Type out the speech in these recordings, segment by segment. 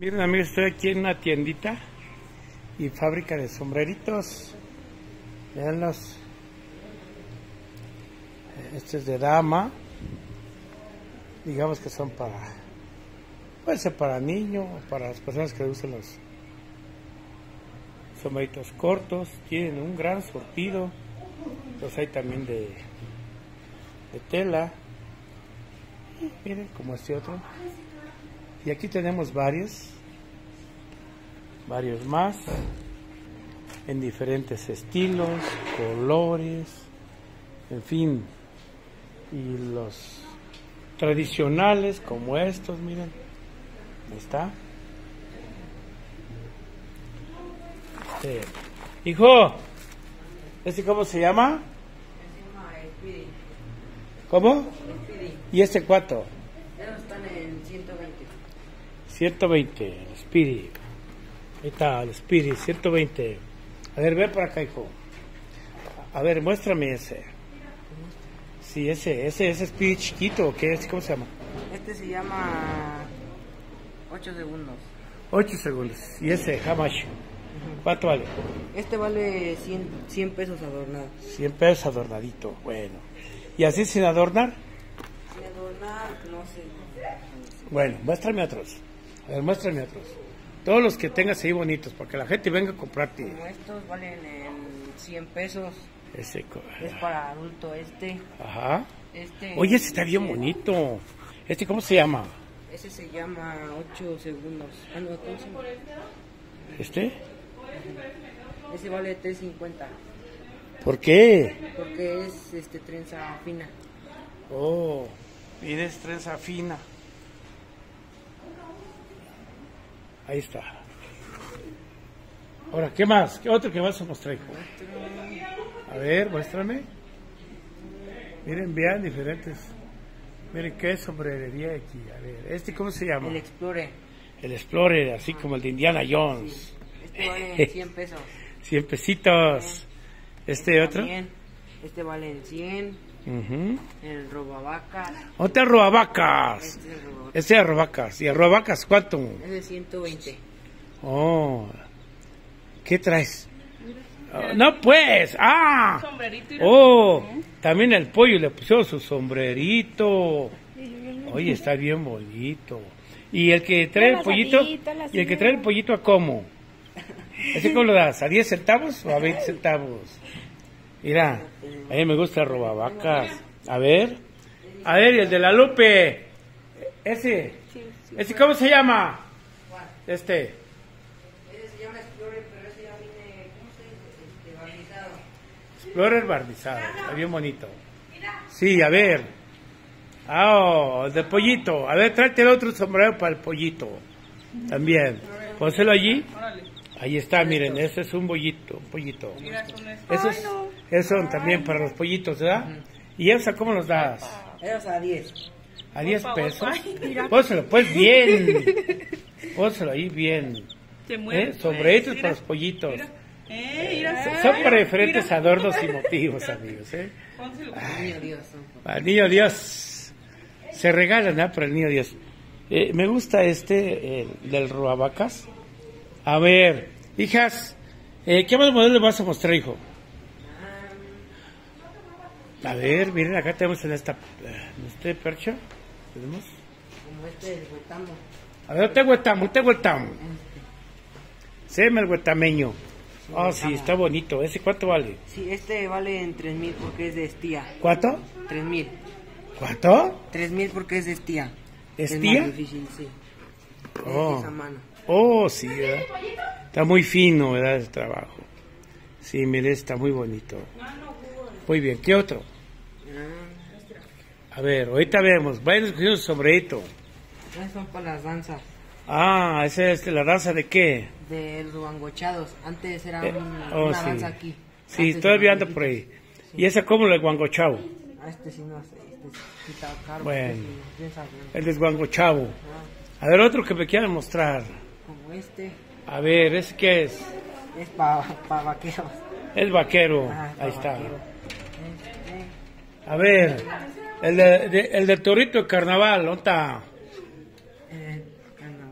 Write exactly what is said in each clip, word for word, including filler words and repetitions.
Miren amigos, estoy aquí en una tiendita y fábrica de sombreritos. Veanlos. Este es de dama. Digamos que son para, puede ser para niños o para las personas que usan los sombreritos cortos. Tienen un gran surtido. Los hay también de, de tela. Y miren como este otro. Y aquí tenemos varios, varios más, en diferentes estilos, colores, en fin. Y los tradicionales como estos, miren, ahí está. Este, hijo, ¿este cómo se llama? ¿Cómo? ¿Y este cuánto? Están en ciento veinte. ciento veinte, el Spirit. Ahí está, el Spirit, ciento veinte. A ver, ven para acá, hijo. A ver, muéstrame ese. Sí, ese, ese, ese Spirit chiquito, ¿o qué es? ¿Cómo se llama? Este se llama ocho segundos. ocho segundos. ¿Y ese, how much? ¿Cuánto vale? Este vale cien, cien pesos adornado. cien pesos adornadito, bueno. ¿Y así sin adornar? Sin adornar, no sé. Bueno, muéstrame otros. A ver, muéstrame otros. Todos los que tengas ahí bonitos, para que la gente venga a comprarte. Como estos valen en cien pesos. Ese. Es para adulto este. Ajá. Este. Oye, ese está bien bonito. ¿Este cómo se llama? Ese se llama ocho segundos. Ah, no, ¿cómo se llama? ¿Este? Ese vale tres cincuenta. ¿Por qué? Porque es este trenza fina. Oh, mira, es trenza fina. Ahí está. Ahora, ¿qué más? ¿Qué otro que vas a mostrar, hijo? A ver, muéstrame. Miren, vean diferentes. Miren qué sombrerería aquí. A ver, ¿este cómo se llama? El Explorer. El Explorer, así como el de Indiana Jones. Sí. Este vale cien pesos. cien pesitos. ¿Este otro? También. Este vale en cien. Uh-huh. El robavacas. ¿Otra robavacas? Este es el robavacas. Este es robavacas. ¿Y el robavacas cuánto? Es de ciento veinte. Oh. ¿Qué traes? Oh, no pues. Ah. Sombrerito. Oh. También el pollo le puso su sombrerito. Oye, está bien bonito. ¿Y el que trae el pollito? ¿Y el que trae el pollito a cómo? ¿Ese cómo lo das? ¿A diez centavos o a veinte centavos? Mira, a mí me gusta el robavacas. A ver. A ver, y el de la Lupe. Ese. ¿Ese cómo se llama? Este. Ese se llama Explorer, pero ese ya viene, ¿cómo se dice? Este, barnizado. Explorer barnizado. Está bien bonito. Sí, a ver. Ah, oh, el de pollito. A ver, tráete el otro sombrero para el pollito. También. Pónselo allí. Ahí está, miren, ese es un bollito, un pollito. Esos, esos son también para los pollitos, ¿verdad? ¿Y esos cómo los das? Esos a diez. ¿A diez pesos? Pónselo pues bien. Pónselo ahí bien. ¿Eh? Sombreritos para los pollitos. Son para diferentes adornos y motivos, amigos. ¿eh? Ay, para el niño Dios. Se regalan, ¿eh? Para el niño Dios. Eh, me gusta este, el del robavacas. A ver, hijas, eh, ¿qué más modelo vas a mostrar, hijo? A ver, miren, acá tenemos en esta, en este percho, tenemos. Como este el huetamo. A ver, te huetamo, te huetamo. Séme el huetameño. Oh, sí, está bonito. ¿Ese cuánto vale? Sí, este vale en tres mil porque es de estía. ¿Cuánto? Tres mil. ¿Cuánto? Tres mil porque es de estía. ¿Estía? Es más difícil, sí. Oh. Es a mano. Oh, sí, ¿verdad? Está muy fino, ¿verdad? El trabajo. Sí, mire, está muy bonito. Muy bien, ¿qué otro? A ver, ahorita vemos. Vayan escogiendo su sombrerito. Esas son para las danzas. Ah, ¿esa es la danza de qué? De los guangochados. Antes era Eh, un- oh, una sí. danza aquí. Sí, Antes todavía de anda los por ahí. viejitos. ¿Y esa cómo el guangochavo? Ah, este sí no sé. Este sí está caro. Bueno. Este sí, piensa bien. El desguangochavo. Ah, A ver, otro que me quieran mostrar. como este. A ver, ¿ese qué es? Es para pa vaqueros. El vaquero. Ajá, pa Ahí está. vaquero. Este, A ver, el de, de- el del torito de carnaval, ¿dónde está? eh, carnaval.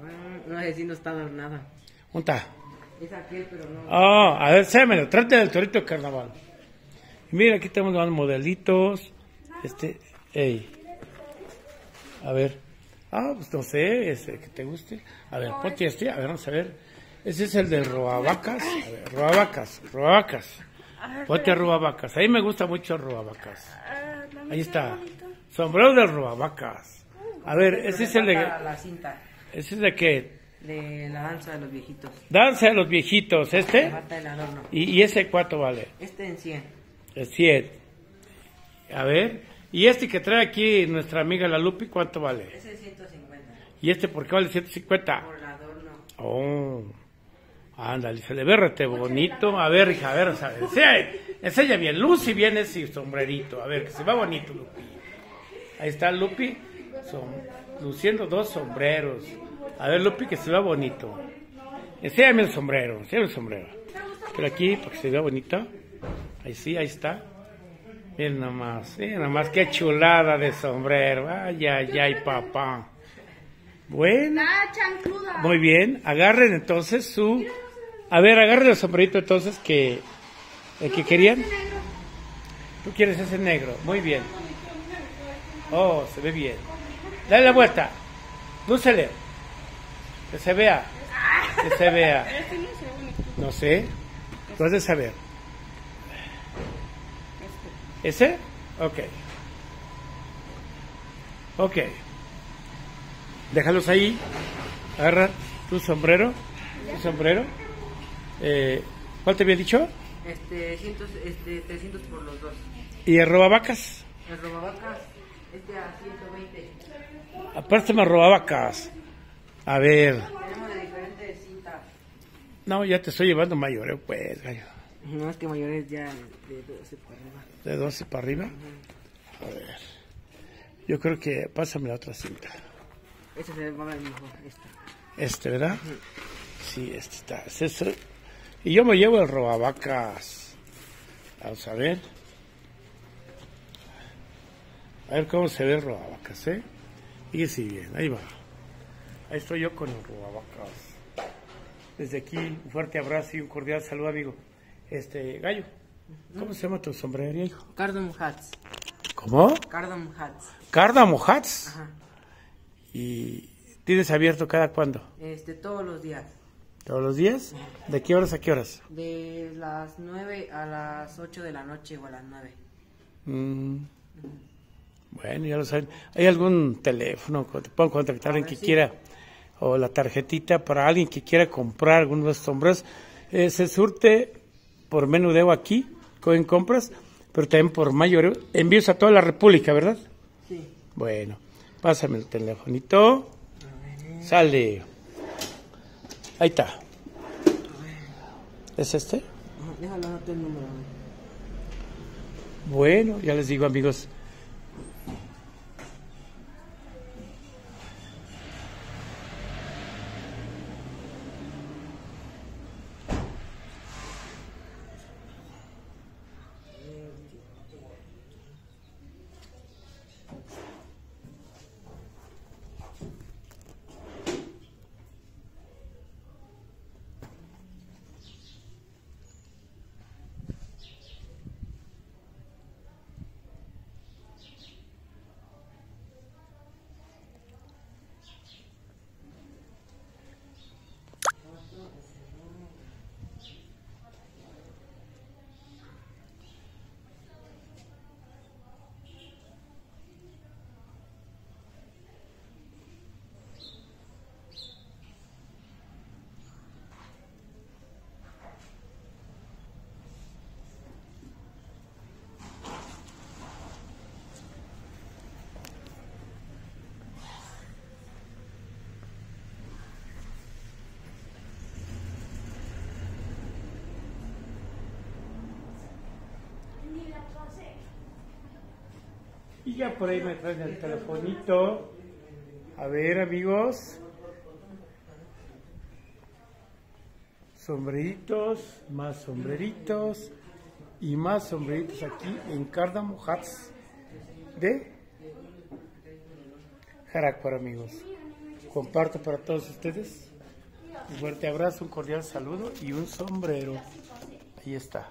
No sé si no está nada. ¿Dónde está? Es aquel, pero no. Oh, a ver, sémelo, trate del torito de carnaval. Y mira, aquí tenemos más modelitos. Este, ey. A ver. Ah, pues no sé, ese que te guste. A ver, ponte este, a ver, vamos a ver. Ese es el del robavacas. A ver, robavacas, robavacas. Ponte robavacas. Ahí me gusta mucho robavacas. Ahí está. Sombrero de robavacas. A ver, ese es el de... La cinta. ¿Ese es de qué? De la danza de los viejitos. Danza de los viejitos, ¿este? Mata el adorno. ¿Y, y ese cuánto vale? Este en cien. El cien. A ver. ¿Y este que trae aquí nuestra amiga la Lupi, cuánto vale? Ese es ciento cincuenta. ¿Y este por qué vale ciento cincuenta? Por el adorno. Oh. Ándale, se le ve rete bonito. A ver, hija, a ver, a ver. Enseña, enseña bien, Lucy bien ese sombrerito. A ver, que se va bonito, Lupi. Ahí está Lupi, son, luciendo dos sombreros. A ver, Lupi, que se vea bonito. Enséñame el sombrero, enséñame el sombrero. Pero aquí, para que se vea bonito. Ahí sí, ahí está. Miren nomás, miren nomás, qué chulada de sombrero. Ay, ay, ay, papá. Bueno, muy bien, agarren entonces su... A ver, agarren el sombrerito entonces que... ¿El que querían? Tú quieres ese negro, muy bien. Oh, se ve bien. Dale la vuelta. Lúcele. Que se vea. Que se vea. No sé. Tú has de saber. ¿Ese? Ok. Ok. Déjalos ahí. Agarra tu sombrero. Tu sombrero. Eh, ¿Cuál te había dicho? Este, cientos, este, trescientos por los dos. ¿Y el robavacas? El robavacas, este a ciento veinte. Apártame robavacas. A ver. Tenemos de diferentes cintas. No, ya te estoy llevando mayoreo, pues, gallo. No, es que mayores ya de doce para arriba. ¿De doce para arriba? Uh-huh. A ver. Yo creo que... Pásame la otra cinta. Este se va a ver mejor, este. Este, ¿verdad? Uh-huh. Sí, este está. Es este. Y yo me llevo el robavacas. Vamos a ver. A ver cómo se ve el robavacas, ¿eh? Fíjese bien, ahí va. Ahí estoy yo con el robavacas. Desde aquí, un fuerte abrazo y un cordial saludo, amigo. Este, Gallo, ¿cómo se llama tu sombrería, hijo? Cardamom Hats. ¿Cómo? Cardamom Hats. Cardamom Hats. Ajá. ¿Y tienes abierto cada cuándo? Este, todos los días. ¿Todos los días? ¿De qué horas a qué horas? De las nueve a las ocho de la noche o a las nueve. Mm. Bueno, ya lo saben. ¿Hay algún teléfono que te puedan contactar en que sí. quiera? O la tarjetita para alguien que quiera comprar algunos de estos sombreros. Eh, se surte por menudeo aquí, en compras, pero también por mayoreo. Envíos a toda la República, ¿verdad? Sí. Bueno, pásame el telefonito. Sale. Ahí está. ¿Es este? Déjalo, anotar el número. Bueno, ya les digo, amigos. Y ya por ahí me traen el telefonito. A ver, amigos. Sombreritos, más sombreritos y más sombreritos aquí en Cardamom Hats de Jaracuara, amigos. Comparto para todos ustedes. Un fuerte abrazo, un cordial saludo y un sombrero. Ahí está.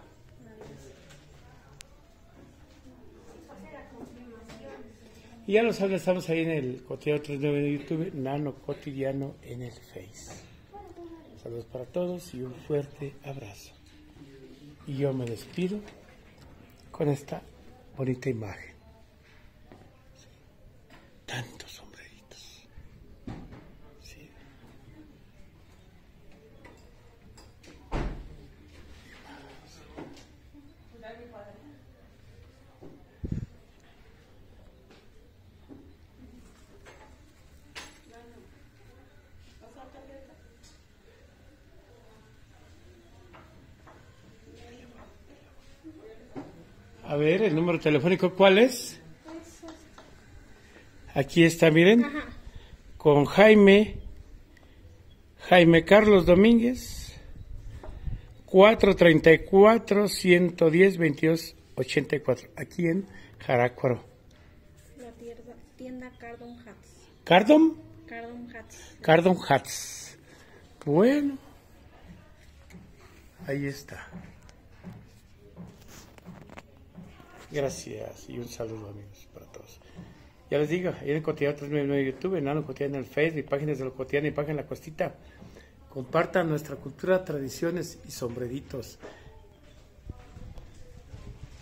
Y ya lo saben, estamos ahí en el Cotidiano treinta y nueve de YouTube, Nano Cotidiano en el Face. Saludos para todos y un fuerte abrazo. Y yo me despido con esta bonita imagen. Sí. Tantos sombreritos. Sí. A ver, el número telefónico, ¿cuál es? Aquí está, miren. Ajá. Con Jaime, Jaime Carlos Domínguez, cuatro treinta y cuatro, ciento diez, veintidós ochenta y cuatro, aquí en Jaracuaro. La tienda, tienda Cardon Hats. ¿Cardon? Cardon Hats. Cardon Hats. Bueno, ahí está. Gracias y un saludo, amigos, para todos. Ya les digo, ahí en el Cotidiano treinta y nueve de YouTube, en Nano Cotidiano en el Facebook, páginas de lo cotidiano y páginas en la costita. Compartan nuestra cultura, tradiciones y sombreritos.